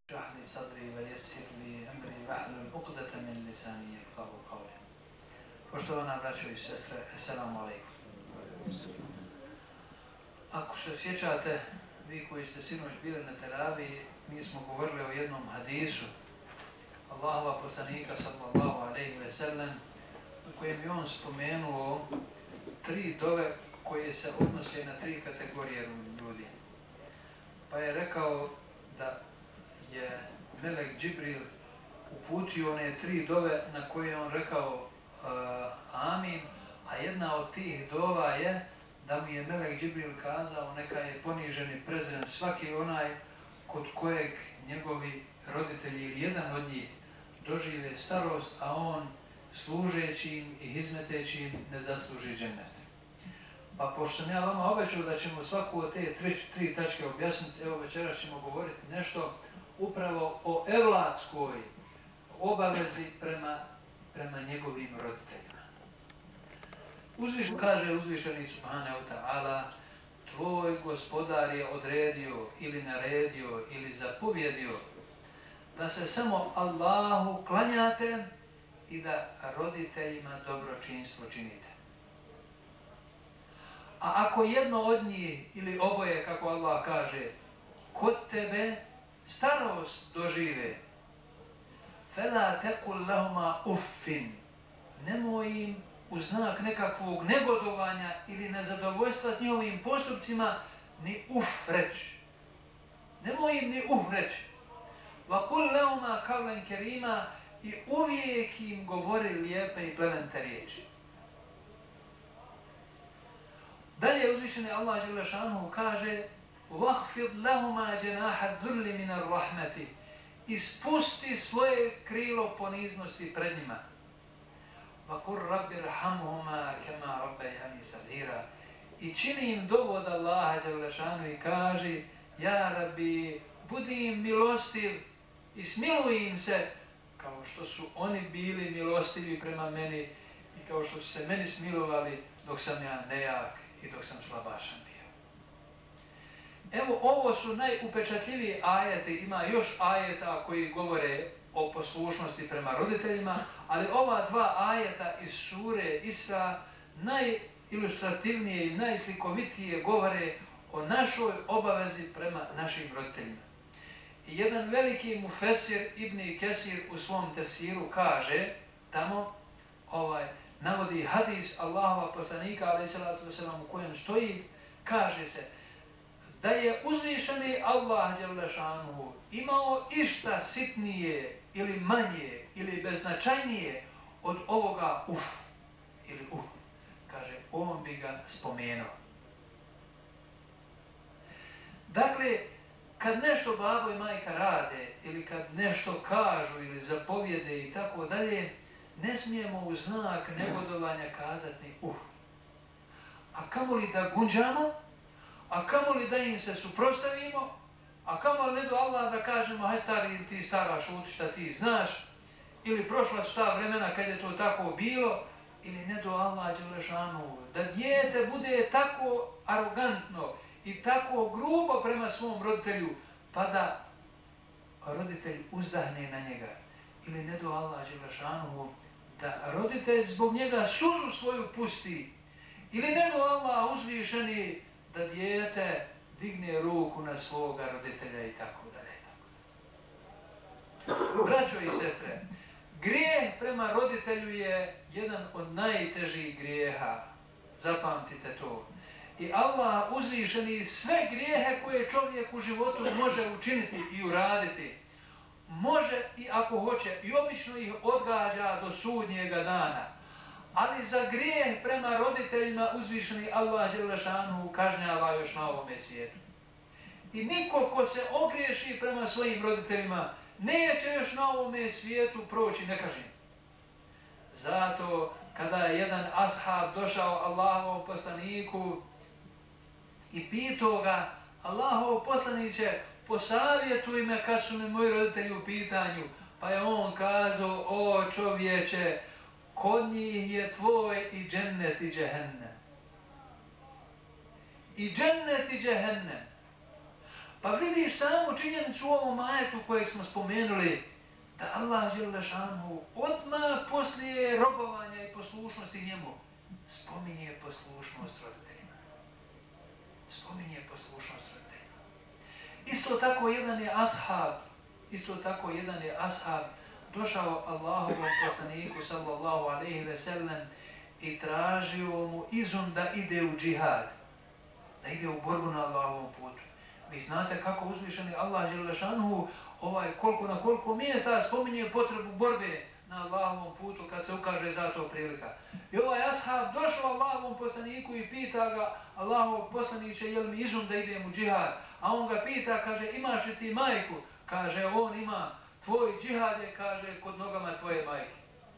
اشرح لي صدري ويسر لي امري واحلل عقدة من lisani yefqahu qawli. Poštovana braćo i sestre, assalamu alaikum. Ako se sjećate, vi koji ste sinoć bili na teraviji, mi smo govorili o jednom hadisu Allahova poslanika sallallahu alejhi ve sellem, u kojem je on spomenuo 3 dove koje se odnose na 3 kategorije ljudi. Pa je rekao da je Melek Džibril uputio one 3 dove na koje je on rekao amin, a jedna od tih dova je da mu je Melek Džibril kazao neka je ponižen i prezren svaki onaj kod kojeg njegovi roditelji ili jedan od njih dožive starost, a on služeći im i hizmeteći im ne zasluži džennet. Pa pošto sam ja vama obećao da ćemo svaku od te 3 tačke objasniti, evo večeras ćemo govoriti nešto upravo o evladskoj obavezi prema njegovim roditeljima. Kaže uzvišeni subhanahu wa ta'ala, tvoj gospodar je odredio ili naredio ili zapovjedio da se samo Allahu klanjate i da roditeljima dobročinstvo činite. A ako jedno od njih ili oboje, kako Allah kaže, kod tebe starost dožive, fela tekul lahuma uffin, nemoj im u znak nekakvog negodovanja ili nezadovoljstva s njihovim postupcima ni uf reći. Nemoj im ni uf reći. Va kul lahuma kavlen kerima, i uvijek im govori lijepe i plemenite riječi. Dalje uzvišeni Allah dželle šanuhu kaže وَحْفِضْ لَهُمَا جَنَاحَ الذُّلِّ مِنَ الرَّحْمَةِ, ispusti svoje krilo poniznosti pred njima. وَقُلْ رَبِّ ارْحَمْهُمَا كَمَا رَبَّيَانِي صَغِيرًا, i čini im dovu od Allaha dželle šanuhu i kaže ja Rabbi, budi im milostiv i smiluj im se kao što su oni bili milostivi prema meni i kao što su se meni smilovali dok sam ja nejak i dok sam slabašan bio. Evo, ovo su najupečatljiviji ajeti, ima još ajeta koji govore o poslušnosti prema roditeljima, ali ova 2 ajeta iz sure Isra najilustrativnije i najslikovitije govore o našoj obavezi prema našim roditeljima. I jedan veliki mufesir Ibn Kesir u svom tefsiru kaže, tamo navodi hadis Allahova poslanika alejhi salatu vesselam u kojem stoji, kaže se da je uzvišeni Allah dželle šanuhu imao išta sitnije ili manje ili beznačajnije od ovoga uf ili kaže, on bi ga spomenuo. Dakle, kad nešto babo i majka rade ili kad nešto kažu ili zapovjede i tako dalje, ne smijemo u znak negodovanja kazati ni A kamoli da gunđamo, a kamoli da im se suprotstavimo, a kamoli ne do Allah da kažemo haj stari ili ti stara šuti šta ti znaš, ili prošla su ta vremena kad je to tako bilo, ili ne do Allah dželle šanuhu, da dijete bude tako arogantno i tako grubo prema svom roditelju, pa da roditelj uzdahne na njega, ili ne do Allah dželle šanuhu, da roditelj zbog njega suzu svoju pusti, ili ne do Allah uzvišeni da dijete digne ruku na svoga roditelja i tako dalje. Braćo i sestre, grijeh prema roditelju je jedan od najtežih grijeha, zapamtite to. I Allah uzvišeni sve grijehe koje čovjek u životu može učiniti i uraditi, može i ako hoće, i obično ih odgađa do sudnjega dana. Ali za grijeh prema roditeljima uzvišeni Allah dželle šanuhu kažnjava još na ovome svijetu. I niko ko se ogriješi prema svojim roditeljima neće još na ovome svijetu proći nekažnjen. Zato kada je jedan ashab došao Allahovom poslaniku i pitao ga, Allahov poslaniće, posavjetuj me kad su mi moji roditelji u pitanju, pa je on kazao, o čovječe, kod njih je tvoj i džennet i džehennem. I džennet i džehennem. Pa vidiš samu činjenicu u ovom ajetu kojeg smo spomenuli, da Allah dželle šanuhu odmah poslije robovanja i poslušnosti njemu spominje poslušnost roditeljima. Spominje poslušnost roditeljima. Isto tako jedan je ashab došao Allahovom poslaniku sallallahu alejhi ve sellem i tražio mu izum da ide u džihad, da ide u borbu na Allahovom putu. Vi znate kako uzvišeni Allah dželle šanuhu na koliko mjesta spominje potrebu borbe na Allahovom putu kad se ukaže za to prilika. I ovaj ashab došao Allahovom poslaniku i pita ga, Allahov poslaniče, je li mi izum da idem u džihad? A on ga pita, kaže, imaš li ti majku? Kaže, on ima. Tvoj džihad je, kaže, kod nogama tvoje majke.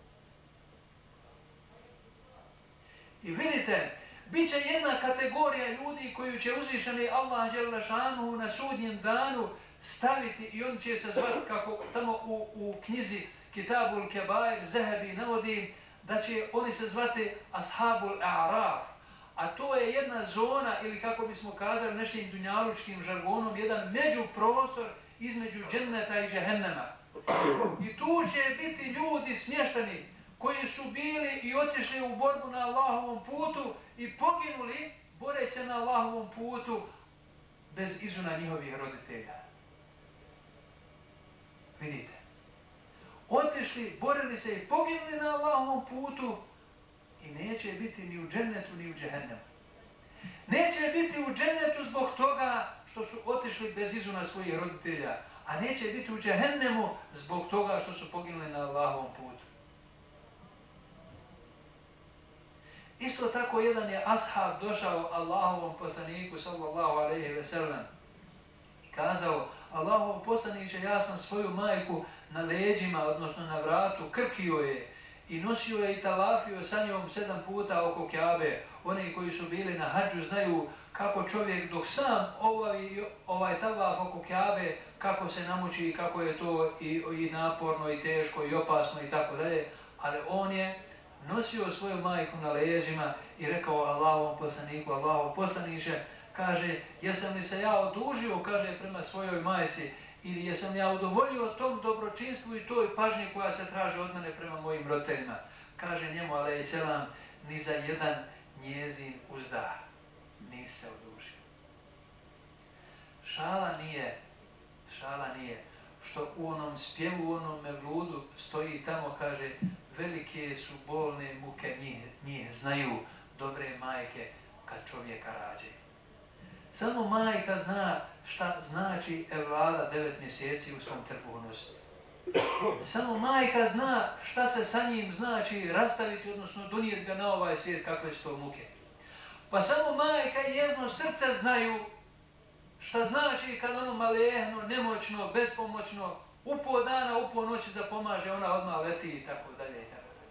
I vidite, bit će jedna kategorija ljudi koju će uzvišeni Allah dželle šanuhu na sudnjem danu staviti i on će se zvati, kako tamo u knjizi Kitabul Kebair Zehebi navodi, da će oni se zvati Ashabul A'raf. A to je jedna zona, ili kako bismo kazali našim dunjalučkim žargonom, jedan međuprostor između dženneta i džehennema. I tu će biti ljudi smješteni koji su bili i otišli u borbu na Allahovom putu i poginuli boreći se na Allahovom putu bez izuna njihovih roditelja. Vidite, otišli, borili se i poginuli na Allahovom putu i neće biti ni u džennetu ni u džehennemu. Neće biti u džennetu zbog toga što su otišli bez izuna svojih roditelja, a neće biti u džehennemu zbog toga što su poginuli na Allahovom putu. Isto tako jedan je ashab došao Allahovom poslaniku sallallahu alejhi ve sellem i kazao, Allahov poslaniče, ja sam svoju majku na leđima, odnosno na vratu, krkio je i nosio je i tavafio sa njom 7 puta oko Kjabe. Oni koji su bili na hadžu znaju kako čovjek dok sam ovaj tavaf oko Kjabe, kako se namuči i kako je to i naporno i teško i opasno i tako dalje, ali on je nosio svoju majku na leđima i rekao Allahovom poslaniku, Allahov poslaniče, kaže, jesam li se ja odužio, kaže, prema svojoj majci, ili jesam ja udovoljio tom dobročinstvu i toj pažnji koja se traži od mene prema mojim roditeljima. Kaže njemu, alejselam, ni za jedan njezin uzdar nisi se odužio. Šala nije što u onom spjevu, u onom mevludu stoji tamo, kaže, velike su bolne muke, njih znaju dobre majke kad čovjeka rađaju. Samo majka zna šta znači evlada 9 mjeseci u svom trbuhu nositi. Samo majka zna šta se sa njim znači rastaviti, odnosno donijeti ga na ovaj svijet, kakve su to muke. Pa samo majka i jedno srce znaju šta znači kad ono malehno, nemoćno, bespomoćno, upo dana, upo noći zapomaže, ona odmah leti i tako dalje.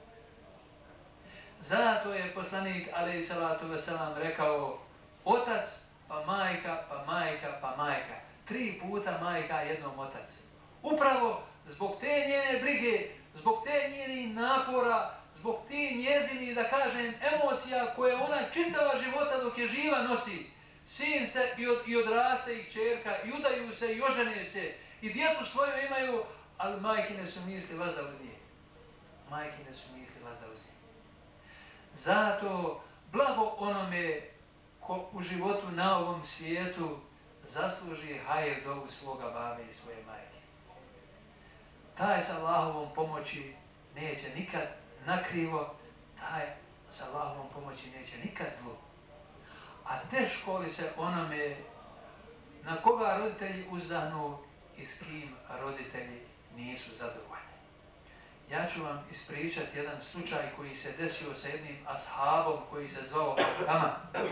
Zato je poslanik alejhi salatu vesselam rekao, otac, pa majka, pa majka, pa majka. 3 puta majka, jednom otac. Upravo zbog te njene brige, zbog te njenih napora, zbog ti njezini, da kažem, emocija koje ona čitava života dok je živa nosi. Sin se i odraste i kćerka, i udaju se i ožene se, i djecu svoju imaju, ali majkine su misli vazda uz nje. Majkine su misli vazda uz nje. Zato blago onome ko u životu na ovom svijetu zasluži hajr dovu svoga babe i svoje majke. Taj sa Allahovom pomoći neće nikad nakrivo, taj sa Allahovom pomoći neće nikad zlu. A teško li se onome na koga roditelji uzdahnu i s kim roditelji nisu zadovoljni. Ja ću vam ispričati jedan slučaj koji se desio sa jednim ashabom koji se zvao Alkama.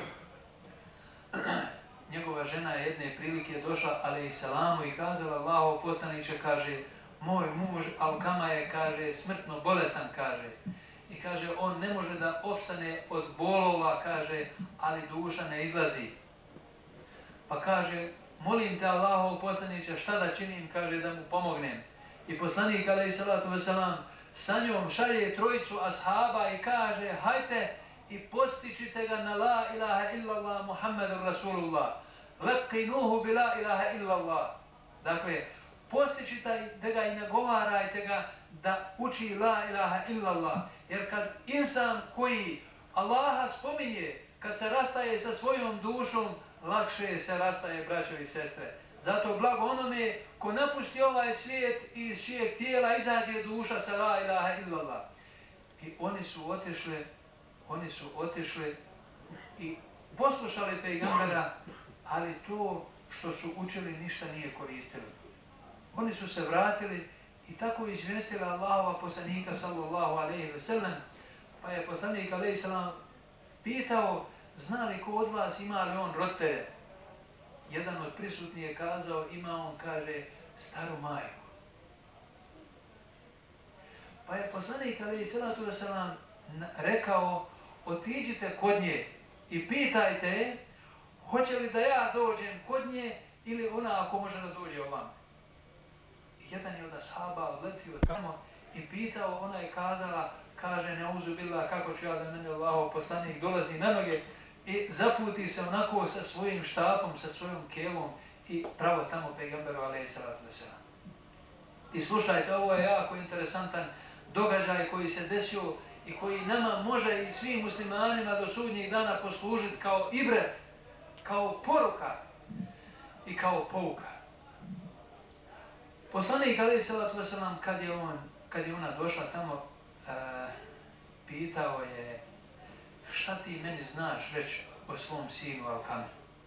Njegova žena je jedne prilike došla alejselamu i kazala, Allahov poslaniče, kaže, moj muž Alkama je, kaže, smrtno bolestan, kaže. I kaže, on ne može da opstane od bolova, kaže, ali duša ne izlazi. Pa kaže, molim te Allahov poslaniče, šta da činim, kaže, da mu pomognem. I poslanik alejselatu vesselam sa njom šalje 3 ashaba i kaže, hajte i postičite ga na la ilaha illallah Muhammedur Rasulullah. Laqinuhu bi la ilaha illallah. Dakle, postići da ga i nagovarajte ga da uči la ilaha illallah. Jer kad insan koji Allaha spominje, kad se rastaje sa svojom dušom, lakše se rastaje, braćo i sestre. Zato blago onome ko napusti ovaj svijet i iz čijeg tijela izađe duša sa la ilaha illallah. I oni su otišli i poslušali pejgambera, ali to što su učili ništa nije koristili. Oni su se vratili i tako izvijestili Allahova poslanika sallallahu alejhi ve sellem, pa je poslanik alejhi selam pitao, zna li ko od vas, ima li on roditelje? Jedan od prisutnih je kazao, ima on, kaže, staru majku. Pa je poslanik alejhi salatu vesselam rekao, otiđite kod nje i pitajte je, hoće li da ja dođem kod nje ili ona ako može da dođe ovam. Jedan je od ashaba odletio tamo i pitao, ona je kazala, kaže, neuzu billah, kako ću ja da mene Allahov poslanik dolazi na noge i zaputi se onako sa svojim štapom, sa svojom kelom i pravo tamo pejgamberu alejhi salatu vesselam. I slušajte, ovo je jako interesantan događaj koji se desio i koji nama može i svim muslimanima do sudnjeg dana poslužiti kao ibret, kao poruka i kao pouka. Poslanik alejhi salatu vesselam kad je ona došla tamo, pitao je, šta ti meni znaš reći o svom sinu Alkame?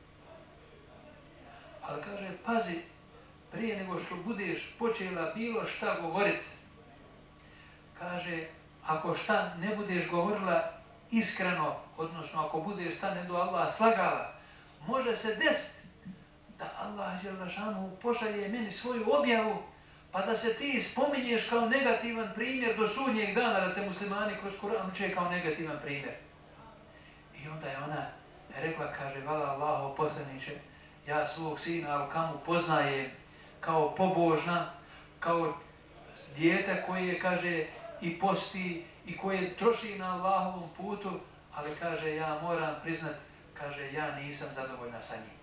Ali kaže, pazi, prije nego što budeš počela bilo šta govoriti, kaže, ako šta ne budeš govorila iskreno, odnosno ako budeš šta ne do Allah slagala, može se desiti da Allah dželešanu pošalje meni svoju objavu, pa da se ti spominješ kao negativan primjer do sudnjeg dana, da te muslimani kroz Kur'an uče kao negativan primjer. I onda je ona rekla, kaže, vala Allahov poslaniče, ja svog sina Alkamu poznajem kao pobožna, kao dijete koje, kaže, i posti i koje troši na Allahovom putu, ali, kaže, ja moram priznat, kaže, ja nisam zadovoljna sa njim.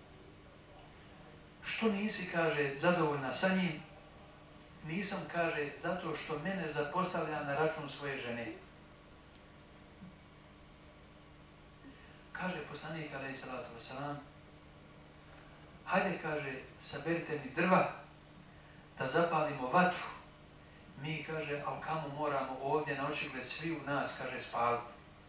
Što nisi, kaže, zadovoljna sa njim? Nisam, kaže, zato što mene zapostavlja na račun svoje žene. Kaže poslanik alejhi salatu vesselam, hajde, kaže, saberite mi drva da zapalimo vatru. Mi, kaže, Alkamu moramo ovdje na očigled svi u nas, kaže, spaliti.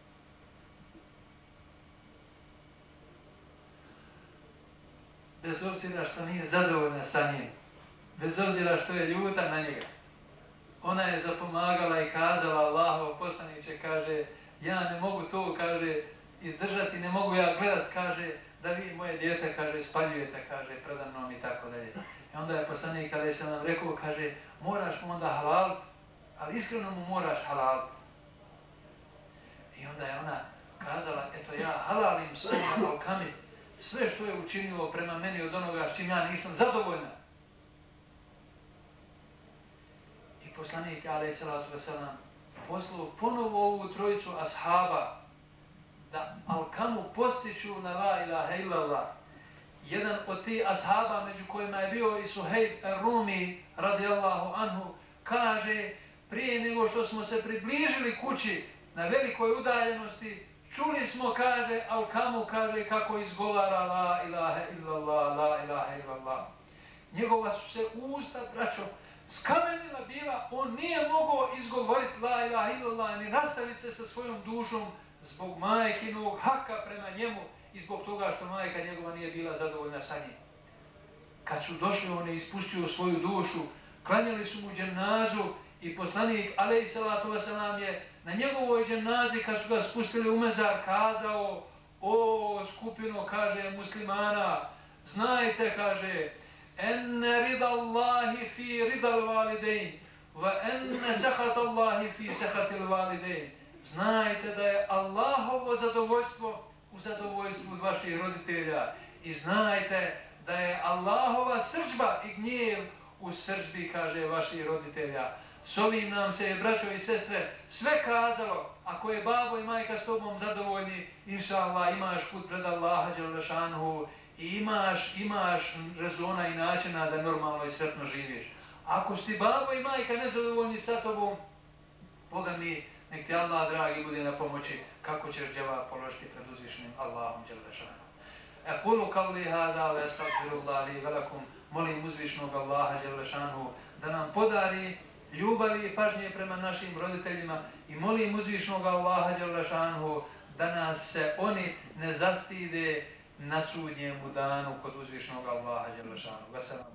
Bez obzira što nije zadovoljna sa njim, bez obzira što je ljuta na njega, ona je zapomagala i kazala, Allahov poslaniče, kaže, ja ne mogu to, kaže, izdržati, ne mogu ja gledat, kaže, da vi moje dijete, kaže, spaljujete, kaže, predamnom i tako dalje. I onda je poslanik alejhi selam rekao, kaže, moraš mu onda halal, ali iskreno mu moraš halal. I onda je ona kazala, eto ja halalim svojom Alkami sve što je učinio prema meni od onoga s čim ja nisam zadovoljna. I poslanik alejhi salatu vesselam poslao ponovo ovu trojicu ashaba da Alkamu postiču na la ilaha illallah. Jedan od tih ashaba, među kojima je bio i Suhejb Rumi radijallahu anhu, kaže, prije nego što smo se približili kući na velikoj udaljenosti, čuli smo, kaže, Alkamu, kaže, kako izgovara la ilaha illallah, la ilaha illallah. Njegova su se usta, braćo, skamenila bila, on nije mogao izgovoriti la ilaha illallah, ni nastaviti se sa svojom dušom zbog majkinog haka prema njemu i zbog toga što majka njegova nije bila zadovoljna sa njim. Kad su došli, on je ispustio svoju dušu, klanjali su mu dženazu i poslanik alejhi salatu vesselam je na njegovoj dženazi, kad su ga spustili u mezar, kazao, o skupino, kaže, muslimana, znajte, kaže, enne rida Allahi fi ridal validein, va enne sehat Allahi fi sehatil validein. Znajte da je Allahovo zadovoljstvo u zadovoljstvu vaših roditelja i znajte da je Allahova srdžba i gnjev u srdžbi, kaže, vaših roditelja. S ovim nam se, braćo i sestre, sve kazalo. Ako je babo i majka s tobom zadovoljni, inša Allah, imaš put pred Allaha dželešanuhu i imaš rezona i načina da normalno i sretno živiš. Ako si babo i majka nezadovoljni sa tobom, Boga mi, nek ti Allah dragi bude na pomoći kako ćeš dževab položiti pred uzvišenim Allahom dželle šanuhu. Aqulu qawli hada wa astaghfirullah li wa lakum. Molim uzvišnog Allaha dželle šanuhu da nam podari ljubavi i pažnje prema našim roditeljima i molim uzvišnog Allaha dželle šanuhu da nas se oni ne zastide na sudnjemu danu kod uzvišnog Allaha dželle šanuhu.